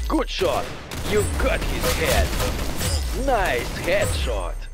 Good shot! You got his head! Nice headshot!